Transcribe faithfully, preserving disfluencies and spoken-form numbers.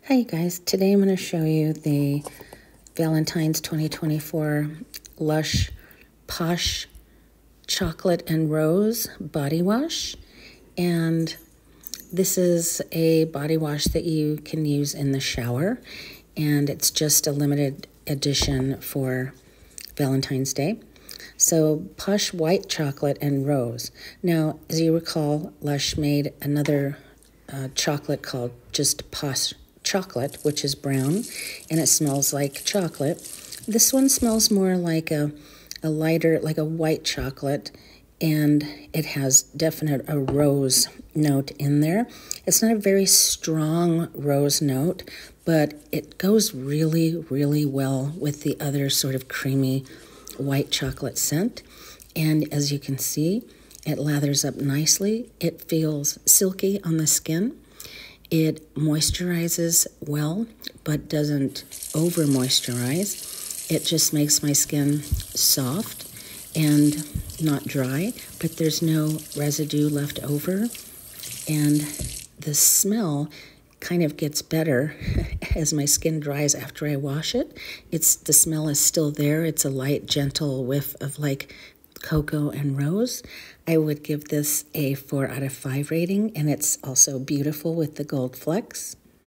Hi you guys, today I'm going to show you the Valentine's twenty twenty-four Lush Posh Chocolate and Rose Body Wash. And this is a body wash that you can use in the shower. And it's just a limited edition for Valentine's Day. So Posh White Chocolate and Rose. Now, as you recall, Lush made another uh, chocolate called just Posh Chocolate, which is brown, and it smells like chocolate. This one smells more like a, a lighter, like a white chocolate, and it has definite a rose note in there. It's not a very strong rose note, but it goes really, really well with the other sort of creamy white chocolate scent. And as you can see, it lathers up nicely. It feels silky on the skin. It moisturizes well, but doesn't over moisturize. It just makes my skin soft and not dry, but there's no residue left over. And the smell kind of gets better as my skin dries after I wash it. It's the smell is still there. It's a light, gentle whiff of like cocoa and rose. I would give this a four out of five rating, and it's also beautiful with the gold flecks.